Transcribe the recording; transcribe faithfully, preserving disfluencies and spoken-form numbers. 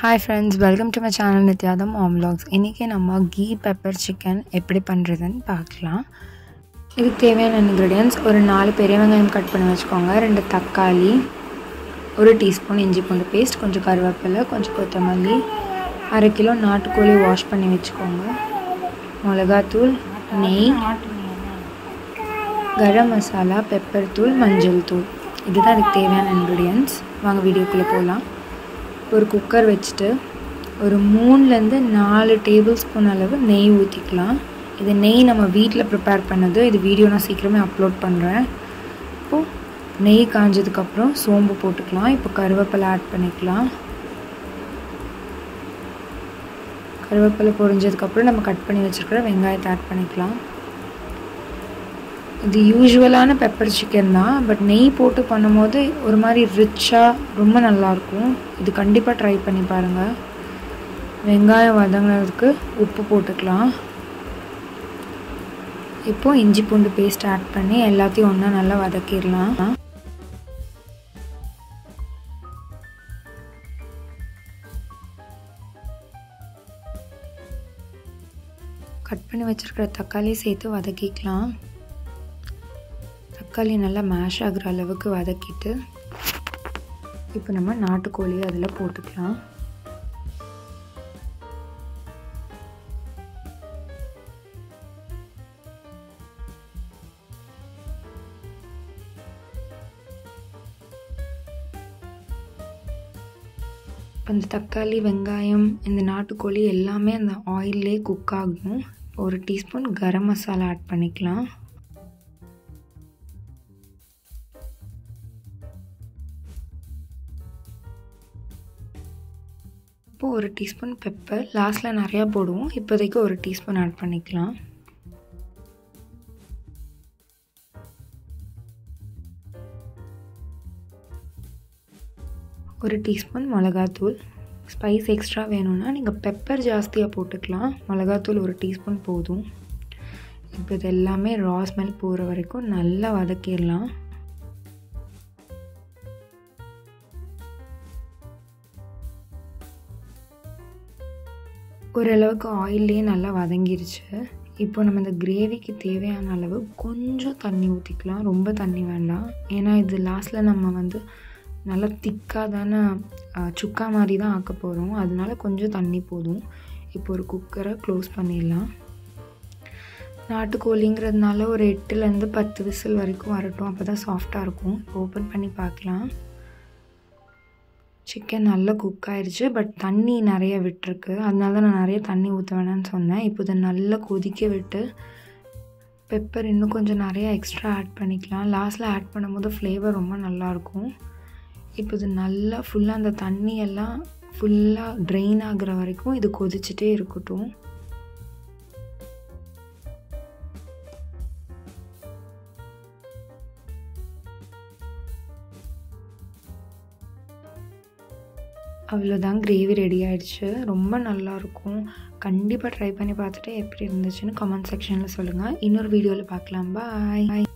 Hi friends, welcome to my channel Nityada Mom Vlogs. இன்னைக்கு நம்ம key pepper chicken எப்படி பண்றதுன்னு பார்க்கலாம். இதுக்கு தேவையான ingredients ஒரு நாலு பெரிய வெங்காயம் கட் பண்ணி வச்சுக்கோங்க, ரெண்டு தக்காளி, ஒரு டீஸ்பூன் இஞ்சி பூண்டு பேஸ்ட், கொஞ்சம் கருவேப்பிலை, கொஞ்சம் கொத்தமல்லி, அரை கிலோ நாட்டுக்கோழி வாஷ் பண்ணி வச்சுக்கோங்க, மிளகாத்தூள், நெய், கரம் மசாலா, பெப்பர் தூள், மஞ்சள் தூள். இதுதான் இதுக்கு தேவையான ingredients. வாங்க வீடியோக்குள்ள போலாம். ஒரு குக்கர் வச்சிட்டு ஒரு மூணுல இருந்து நாலு டேபிள் ஸ்பூன் அளவு நெய் ஊத்திக்கலாம். இது நெய் நம்ம வீட்ல prepare பண்ணது. இது வீடியோ நான் சீக்கிரமே அப்லோட் பண்றேன். இப்போ நெய் காஞ்சதுக்கு அப்புறம் சோம்பு போட்டுக்கலாம். இப்போ கருவேப்பிலை ஆட் பண்ணிக்கலாம். கருவேப்பிலை பொரிஞ்சதுக்கு அப்புறம் நம்ம கட் பண்ணி வச்சிருக்கிற வெங்காயத்தை ஆட் பண்ணிக்கலாம். இது யூசுவலான பெப்பர் சிக்கன் தான், பட் நெய் போட்டு பண்ணும்போது ஒரு மாதிரி ரிச்சா ரொம்ப நல்லா இருக்கும். இது கண்டிப்பா ட்ரை பண்ணி பாருங்க. வெங்காயம் வதங்குறதுக்கு உப்பு போட்டுக்கலாம். இப்போ இஞ்சி பூண்டு பேஸ்ட் ஆட் பண்ணி எல்லாத்தையும் ஒண்ணா நல்லா வதக்கிடலாம். கட் பண்ணி வச்சிருக்கிற தக்காளி சேர்த்து வதக்கிக்கலாம். தக்காளி நல்லா மேஷ் ஆகுற அளவுக்கு வதக்கிட்டு இப்போ நம்ம நாட்டுக்கோழி அதில் போட்டுக்கலாம். அந்த தக்காளி வெங்காயம் இந்த நாட்டுக்கோழி எல்லாமே அந்த ஆயிலே குக் ஆகும். ஒரு டீஸ்பூன் கரம் மசாலா ஆட் பண்ணிக்கலாம். இப்போ ஒரு டீஸ்பூன் பெப்பர் லாஸ்ட்ல நிறைய போடுவோம், இப்போதைக்கு ஒரு டீஸ்பூன் ஆட் பண்ணிக்கலாம். ஒரு டீஸ்பூன் மிளகாத்தூள். ஸ்பைஸ் எக்ஸ்ட்ரா வேணும்னா நீங்கள் பெப்பர் ஜாஸ்தியாக போட்டுக்கலாம். மிளகாத்தூள் ஒரு டீஸ்பூன் போதும். இப்போ இது எல்லாமே ரா ஸ்மெல் போகிற வரைக்கும் நல்லா வதக்கிடலாம். ஓரளவுக்கு ஆயிலே நல்லா வதங்கிருச்சு. இப்போ நம்ம இந்த கிரேவிக்கு தேவையான அளவு கொஞ்சம் தண்ணி ஊற்றிக்கலாம். ரொம்ப தண்ணி வேண்டாம், ஏன்னா இது லாஸ்ட்டில் நம்ம வந்து நல்லா திக்காக தானே சுக்கா மாதிரி தான் ஆக்க போகிறோம், அதனால கொஞ்சம் தண்ணி போதும். இப்போ ஒரு குக்கரை க்ளோஸ் பண்ணிடலாம். நாட்டுக்கோழிங்கிறதுனால ஒரு எட்டுலேருந்து பத்து விசில் வரைக்கும் வரட்டும், அப்போ தான் சாஃப்டாக இருக்கும். ஓப்பன் பண்ணி பார்க்கலாம். சிக்கன் நல்லா குக் ஆயிடுச்சு, பட் தண்ணி நிறைய விட்டுருக்கு, அதனால தான் நான் நிறைய தண்ணி ஊற்ற வேணான்னு சொன்னேன். இப்போ இதை நல்லா கொதிக்க விட்டு பெப்பர் இன்னும் கொஞ்சம் நிறைய எக்ஸ்ட்ரா ஆட் பண்ணிக்கலாம். லாஸ்ட்டில் ஆட் பண்ணும்போது ஃப்ளேவர் ரொம்ப நல்லாயிருக்கும். இப்போ இது நல்லா ஃபுல்லாக அந்த தண்ணியெல்லாம் ஃபுல்லாக ட்ரெயின் ஆகுற வரைக்கும் இது கொதிச்சுட்டே இருக்கட்டும். அவ்வளோதான், கிரேவி ரெடி ஆகிடுச்சு. ரொம்ப நல்லாயிருக்கும். கண்டிப்பாக ட்ரை பண்ணி பார்த்துட்டு எப்படி இருந்துச்சுன்னு கமெண்ட் செக்ஷனில் சொல்லுங்கள். இன்னொரு வீடியோவில் பார்க்கலாம். பாய்.